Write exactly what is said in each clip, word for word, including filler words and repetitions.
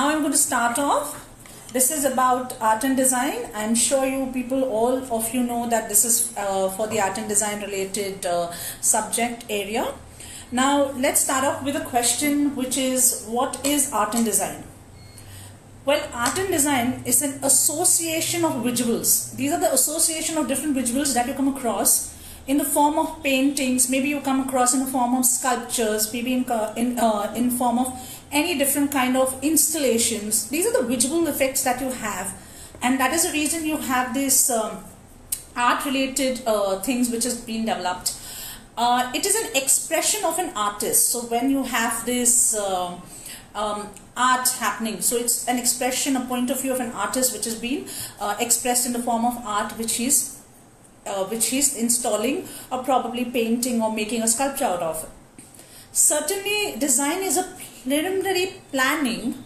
now I'm going to start off. This is about art and design. I'm sure you people, all of you know that this is uh, for the art and design related uh, subject area. Now let's start off with a question, which is, what is art and design? Well, art and design is an association of visuals. These are the association of different visuals that you come across in the form of paintings. Maybe you come across in the form of sculptures, maybe in uh, in uh, in form of any different kind of installations. These are the visual effects that you have, and that is the reason you have this um, art related uh, things which has been developed. Uh, it is an expression of an artist. So when you have this uh, um, art happening, so it's an expression, a point of view of an artist which has been uh, expressed in the form of art, which he's uh, which he's installing or probably painting or making a sculpture out of. Certainly, design is a preliminary planning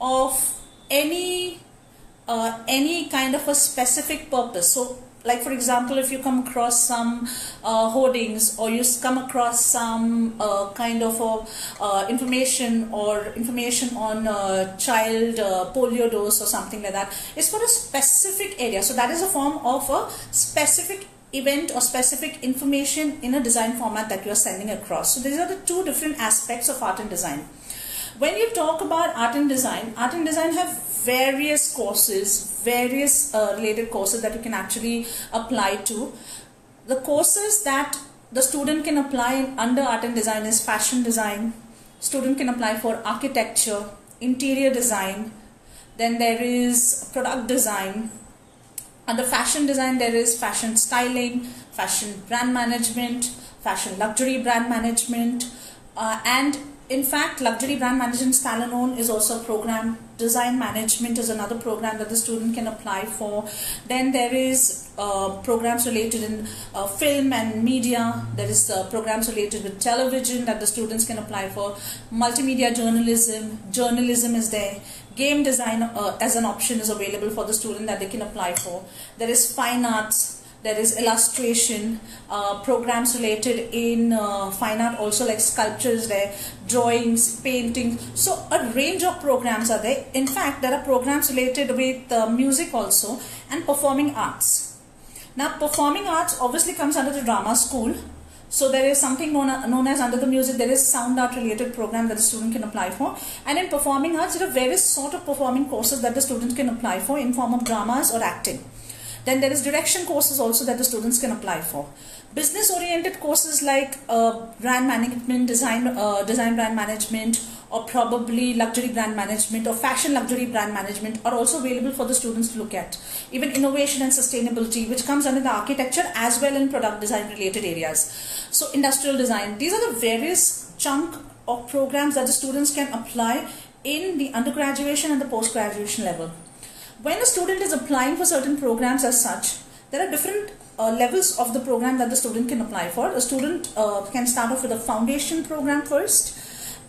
of any uh, any kind of a specific purpose. So, like for example, if you come across some uh, hoardings, or you come across some uh, kind of a, uh, information or information on uh, child uh, polio dose or something like that, it's for a specific area. So that is a form of a specific event or specific information in a design format that you are sending across. So these are the two different aspects of art and design. When you talk about art and design, art and design have various courses, various uh, related courses that you can actually apply to. The courses that the student can apply under art and design is fashion design. Student can apply for architecture, interior design. Then there is product design. Under fashion design, there is fashion styling, fashion brand management, fashion luxury brand management, uh, and in fact, luxury brand management standalone is also a program. Design management is another program that the student can apply for. Then there is uh, programs related in uh, film and media. There is uh, programs related with television that the students can apply for. Multimedia journalism, journalism is there. Game design uh, as an option is available for the student that they can apply for. There is fine arts. There is illustration, uh, programs related in uh, fine art also, like sculptures there, drawings, painting. So a range of programs are there. In fact, there are programs related with uh, music also and performing arts. Now, performing arts obviously comes under the drama school. So there is something known, known as under the music, there is sound art related program that the student can apply for. And in performing arts, there are various sort of performing courses that the students can apply for in form of dramas or acting. Then there is direction courses also that the students can apply for. Business oriented courses like uh, brand management, design, uh, design brand management, or probably luxury brand management or fashion luxury brand management are also available for the students to look at. Even innovation and sustainability, which comes under the architecture as well in product design related areas. So industrial design, these are the various chunk of programs that the students can apply in the undergraduation and the post-graduation level. When a student is applying for certain programs as such, there are different uh, levels of the program that the student can apply for. A student uh, can start off with a foundation program first,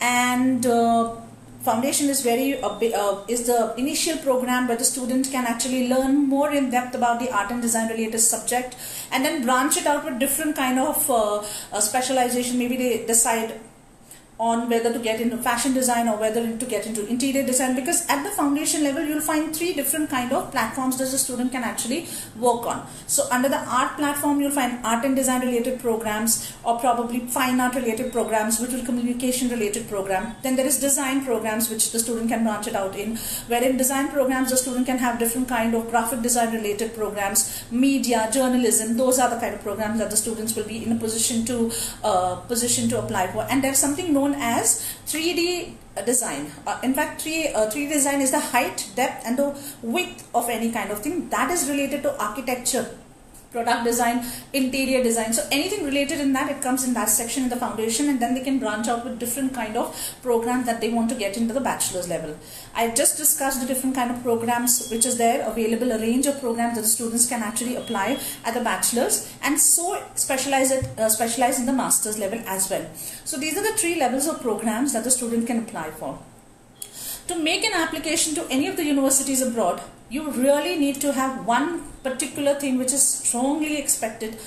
and uh, foundation is very uh, uh, is the initial program where the student can actually learn more in depth about the art and design related subject, and then branch it out with different kind of uh, uh, specialization. Maybe they decide on whether to get into fashion design or whether to get into interior design, because at the foundation level you'll find three different kind of platforms that the student can actually work on. So under the art platform you'll find art and design related programs, or probably fine art related programs, visual communication related program. Then there is design programs which the student can branch it out in, where in design programs the student can have different kind of graphic design related programs, media, journalism. Those are the kind of programs that the students will be in a position to uh, position to apply for. And there's something known as three D design. Uh, in fact, three, uh, three D design is the height, depth and the width of any kind of thing that is related to architecture, product design, interior design. So anything related in that, it comes in that section in the foundation, and then they can branch out with different kind of programs that they want to get into the bachelor's level. I just discussed the different kind of programs which is there available, a range of programs that the students can actually apply at the bachelor's, and so specialize it uh, specialize in the master's level as well. So these are the three levels of programs that the student can apply for. To make an application to any of the universities abroad, you really need to have one particular thing which is strongly expected,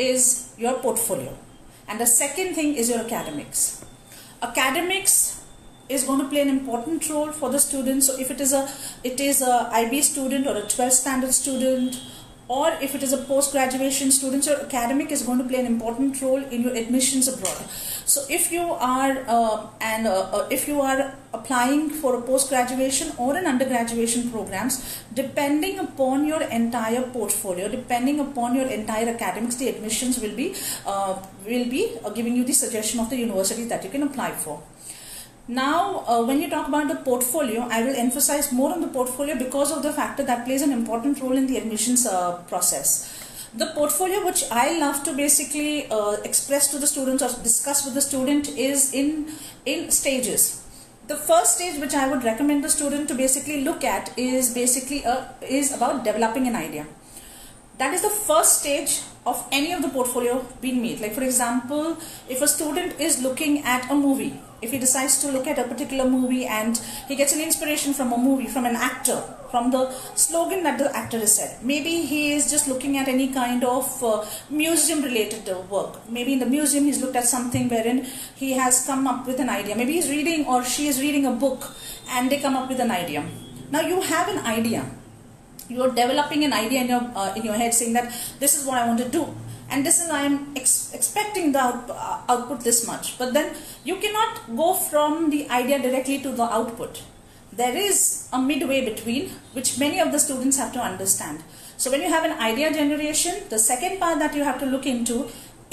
is your portfolio. And the second thing is your academics. Academics is going to play an important role for the student. So if it is a it is a I B student or a twelfth standard student, or if it is a post-graduation student, your academic is going to play an important role in your admissions abroad. So if you are uh, and uh, uh, if you are applying for a post-graduation or an undergraduation programs, depending upon your entire portfolio, depending upon your entire academics, the admissions will be uh, will be uh, giving you the suggestion of the university that you can apply for. Now, uh, when you talk about the portfolio, I will emphasize more on the portfolio because of the factor that plays an important role in the admissions uh, process. The portfolio which I love to basically uh, express to the students or discuss with the student is in, in stages. The first stage which I would recommend the student to basically look at is basically a, is about developing an idea. That is the first stage of any of the portfolio being made. Like for example, if a student is looking at a movie, if he decides to look at a particular movie and he gets an inspiration from a movie, from an actor, from the slogan that the actor has said. Maybe he is just looking at any kind of uh, museum related uh, work. Maybe in the museum he's looked at something wherein he has come up with an idea. Maybe he's reading or she is reading a book and they come up with an idea. Now you have an idea. You are developing an idea in your uh, in your head, saying that this is what I want to do, and this is I am ex expecting the out, uh, output this much. But then you cannot go from the idea directly to the output. There is a midway between, which many of the students have to understand. So when you have an idea generation, the second part that you have to look into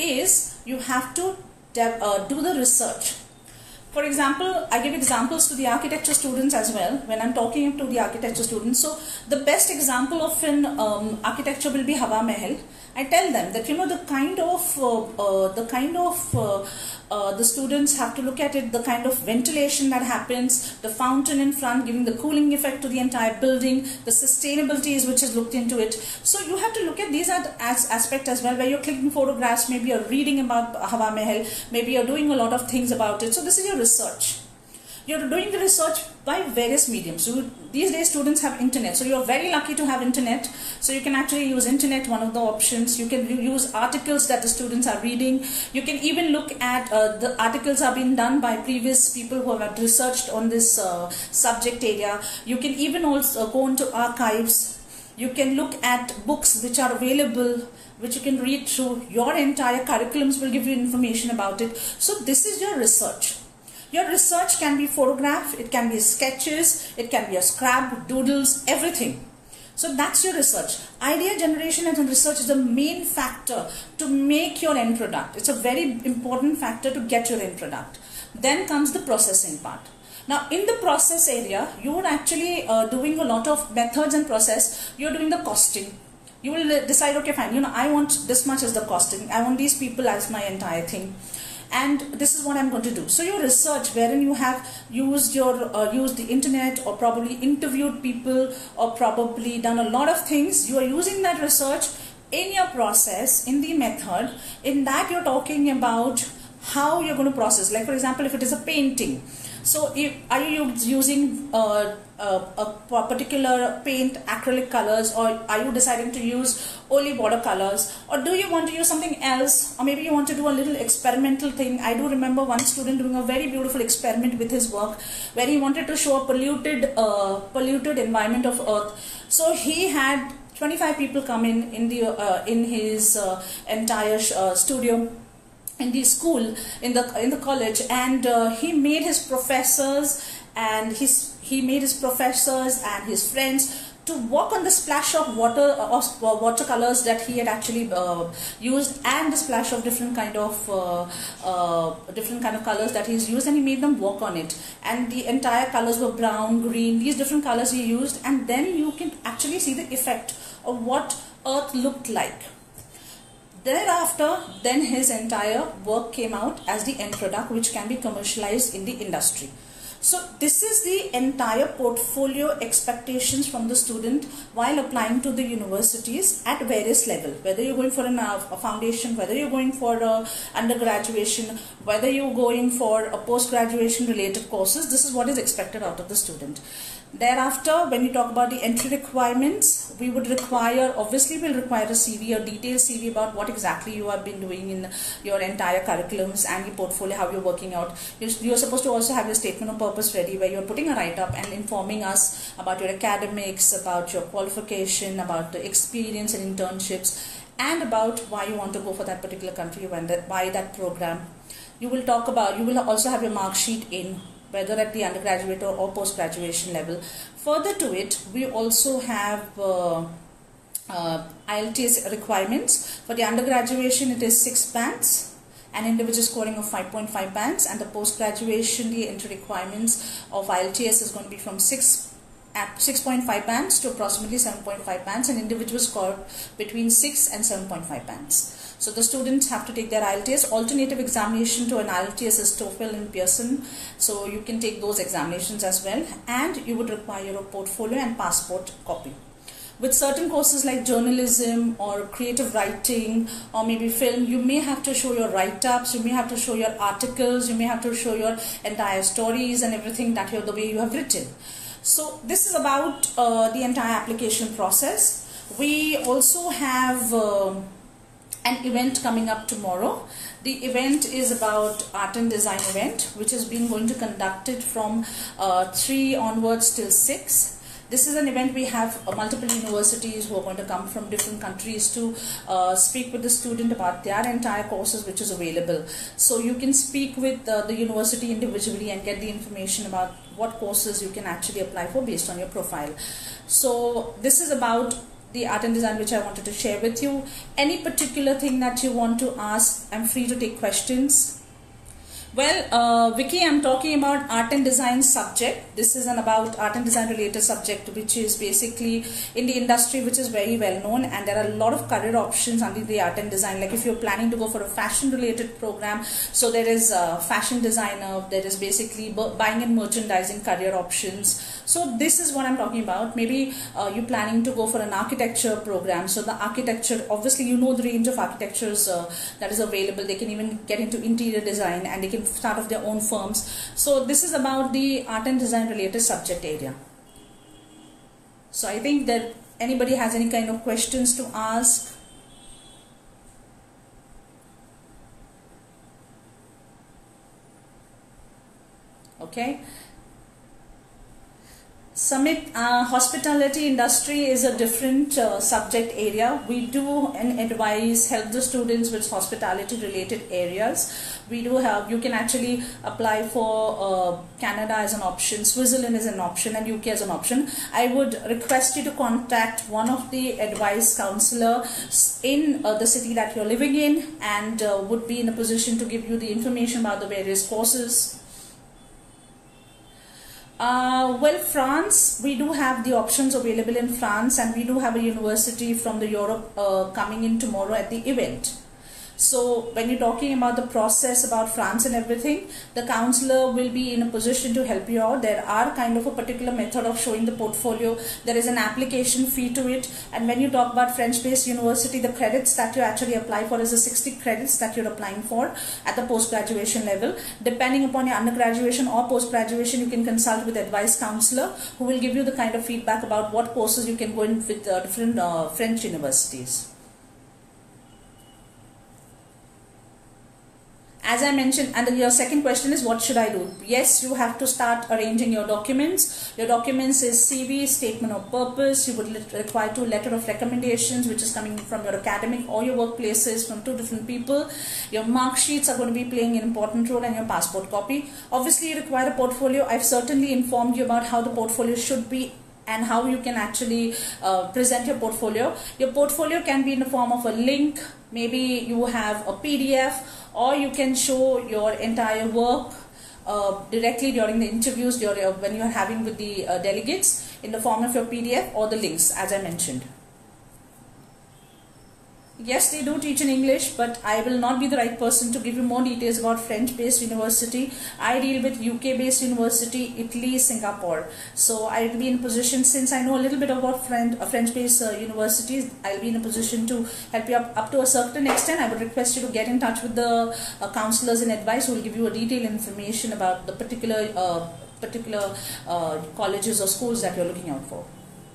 is you have to uh, do the research. For example, I give examples to the architecture students as well when I'm talking to the architecture students. So the best example of an um, architecture will be Hawa Mahal. I tell them that, you know, the kind of uh, uh, the kind of uh, uh, the students have to look at it, the kind of ventilation that happens, the fountain in front giving the cooling effect to the entire building, the sustainability is which is looked into it. So you have to look at these as aspect as well, where you're clicking photographs, maybe you're reading about Hawa Mahal, maybe you're doing a lot of things about it. So this is your research. You're doing the research by various mediums. So these days students have internet. So you're very lucky to have internet. So you can actually use internet, one of the options. You can use articles that the students are reading. You can even look at uh, the articles are being done by previous people who have researched on this uh, subject area. You can even also go into archives. You can look at books which are available, which you can read through. Your entire curriculums will give you information about it. So this is your research. Your research can be photograph, it can be sketches, it can be a scrap, doodles, everything. So that's your research. Idea generation and research is the main factor to make your end product. It's a very important factor to get your end product. Then comes the processing part. Now in the process area, you are actually uh, doing a lot of methods and process. You're doing the costing. You will decide, okay fine, you know, I want this much as the costing. I want these people as my entire thing. And this is what I'm going to do. So your research, wherein you have used your uh, used the internet, or probably interviewed people, or probably done a lot of things, you are using that research in your process, in the method. In that you're talking about how you're going to process. Like for example, if it is a painting, so if, are you using uh, uh, a particular paint, acrylic colors, or are you deciding to use only watercolors, or do you want to use something else, or maybe you want to do a little experimental thing. I do remember one student doing a very beautiful experiment with his work where he wanted to show a polluted uh, polluted environment of earth. So he had twenty-five people come in in the uh, in his uh, entire uh, studio in the school, in the in the college, and uh, he made his professors and his he made his professors and his friends to walk on the splash of water uh, of watercolors that he had actually uh, used, and the splash of different kind of uh, uh, different kind of colors that he's used, and he made them walk on it, and the entire colors were brown, green, these different colors he used, and then you can actually see the effect of what earth looked like. Thereafter, then his entire work came out as the end product, which can be commercialized in the industry. So this is the entire portfolio expectations from the student while applying to the universities at various level. Whether you're going for an, uh, a foundation, whether you're going for a undergraduation, whether you're going for a post-graduation related courses, this is what is expected out of the student. Thereafter, when you talk about the entry requirements, we would require, obviously we'll require a C V, a detailed C V about what exactly you have been doing in your entire curriculums and your portfolio, how you're working out. You're, you're supposed to also have your statement of purpose ready, where you're putting a write-up and informing us about your academics, about your qualification, about the experience and internships, and about why you want to go for that particular country, why that program. You will talk about, you will also have your mark sheet in, whether at the undergraduate or, or post-graduation level. Further to it, we also have uh, uh, I E L T S requirements. For the undergraduation, it is six bands, an individual scoring of five point five bands, and the post-graduation, the entry requirements of I E L T S is going to be from six at six point five bands to approximately seven point five bands, and individuals score between six and seven point five bands. So the students have to take their I E L T S. Alternative examination to an I E L T S is TOEFL and Pearson. So you can take those examinations as well. And you would require a portfolio and passport copy. With certain courses like journalism or creative writing or maybe film, you may have to show your write-ups, you may have to show your articles, you may have to show your entire stories and everything that you're the way you have written. So this is about uh, the entire application process. We also have uh, an event coming up tomorrow. The event is about art and design event, which has been going to conducted from uh, three onwards till six. This is an event we have uh, multiple universities who are going to come from different countries to uh, speak with the student about their entire courses which is available. So you can speak with uh, the university individually and get the information about what courses you can actually apply for based on your profile. So this is about the art and design which I wanted to share with you. Any particular thing that you want to ask, I'm free to take questions. Well, uh, Vicky, I'm talking about art and design subject. This is an about art and design related subject, which is basically in the industry, which is very well known, and there are a lot of career options under the art and design. Like if you're planning to go for a fashion related program, so there is a fashion designer, there is basically buying and merchandising career options. So this is what I'm talking about. Maybe uh, you're planning to go for an architecture program. So the architecture, obviously you know the range of architectures uh, that is available. They can even get into interior design and they can start off their own firms. So this is about the art and design related subject area. So I think that anybody has any kind of questions to ask. Okay. Sumit, uh, hospitality industry is a different uh, subject area. We do and advise, help the students with hospitality related areas. We do have, you can actually apply for uh, Canada as an option, Switzerland as an option, and U K as an option. I would request you to contact one of the advice counselor in uh, the city that you're living in, and uh, would be in a position to give you the information about the various courses. Uh, well, France, we do have the options available in France, and we do have a university from the Europe uh, coming in tomorrow at the event. So when you're talking about the process about France and everything, the counselor will be in a position to help you out. There are kind of a particular method of showing the portfolio. There is an application fee to it. And when you talk about French-based university, the credits that you actually apply for is the sixty credits that you're applying for at the post-graduation level. Depending upon your undergraduation or post-graduation, you can consult with advice counselor who will give you the kind of feedback about what courses you can go in with uh, different uh, French universities. As I mentioned, and your second question is, what should I do? Yes, you have to start arranging your documents. Your documents is C V, statement of purpose. You would require two letter of recommendations, which is coming from your academic or your workplaces from two different people. Your mark sheets are going to be playing an important role, and your passport copy. Obviously, you require a portfolio. I've certainly informed you about how the portfolio should be and how you can actually uh, present your portfolio. Your portfolio can be in the form of a link. Maybe you have a P D F, or you can show your entire work uh, directly during the interviews during, uh, when you are having with the uh, delegates in the form of your P D F or the links, as I mentioned. Yes, they do teach in English, but I will not be the right person to give you more details about French-based university. I deal with U K-based university, Italy, Singapore. So I will be in a position, since I know a little bit about French-based uh, universities, I will be in a position to help you up, up to a certain extent. I would request you to get in touch with the uh, counselors and advice who will give you a detailed information about the particular uh, particular uh, colleges or schools that you're looking out for.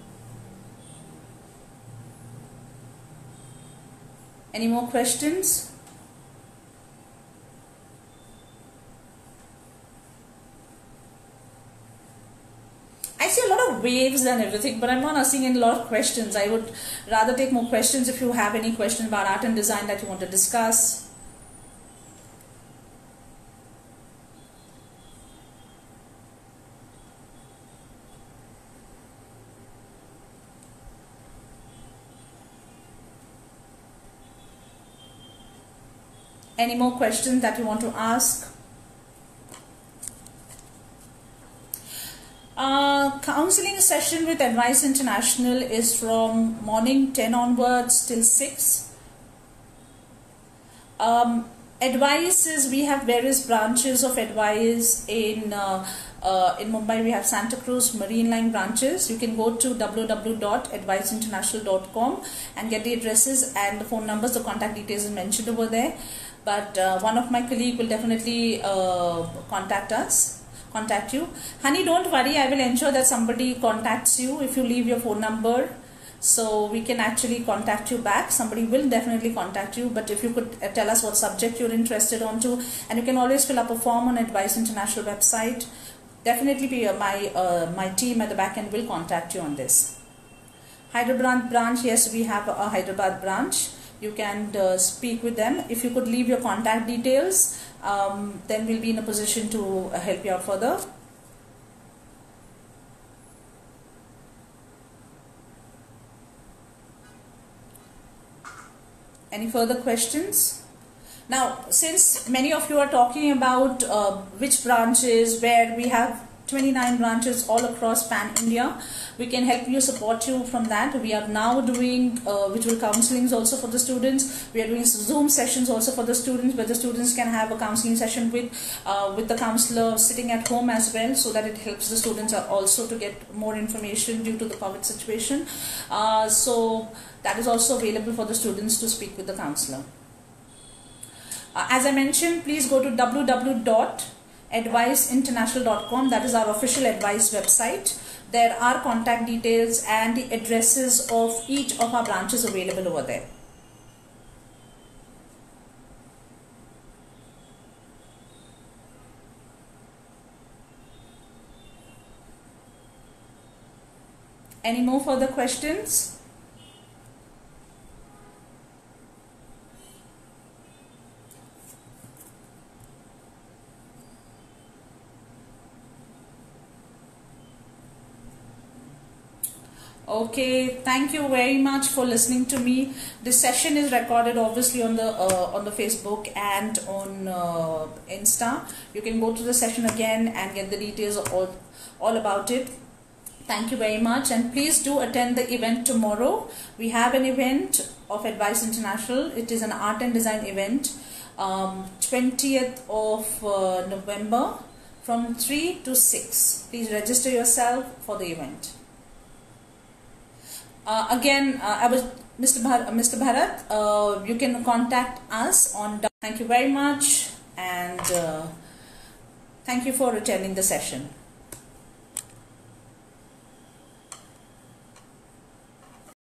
Any more questions? I see a lot of waves and everything, but I'm not seeing any lot of questions. I would rather take more questions if you have any questions about art and design that you want to discuss. Any more questions that you want to ask? Uh, counseling session with Advice International is from morning ten onwards till six. Um, Advice is, we have various branches of Advice in uh, uh, in Mumbai. We have Santa Cruz Marine Line branches. You can go to w w w dot advice international dot com and get the addresses and the phone numbers. The contact details is mentioned over there. But uh, one of my colleagues will definitely uh, contact us, contact you. Honey, don't worry, I will ensure that somebody contacts you if you leave your phone number. So we can actually contact you back. Somebody will definitely contact you. But if you could uh, tell us what subject you're interested onto, and you can always fill up a form on Advice International website. Definitely be, uh, my, uh, my team at the back end will contact you on this. Hyderabad branch, yes, we have a Hyderabad branch. You can uh, speak with them. If you could leave your contact details, um, then we'll be in a position to uh, help you out further. Any further questions? Now, since many of you are talking about uh, which branches, where we have twenty-nine branches all across Pan India, we can help you, support you from that. We are now doing uh, visual counselings also for the students. We are doing Zoom sessions also for the students, where the students can have a counselling session with uh, with the counsellor sitting at home as well, so that it helps the students also to get more information due to the COVID situation. Uh, so that is also available for the students to speak with the counsellor. Uh, as I mentioned, please go to w w w dot advice international dot com. That is our official Advice website. There are contact details and the addresses of each of our branches available over there. Any more further questions? Okay, thank you very much for listening to me. This session is recorded obviously on the uh, on the Facebook and on uh, Insta. You can go to the session again and get the details all, all about it. Thank you very much, and please do attend the event tomorrow. We have an event of Advice International. It is an art and design event, um, twentieth of uh, November from three to six. Please register yourself for the event. Uh, again, uh, I was Mister Bharat. Mister Bharat, uh, you can contact us on. Thank you very much, and uh, thank you for attending the session.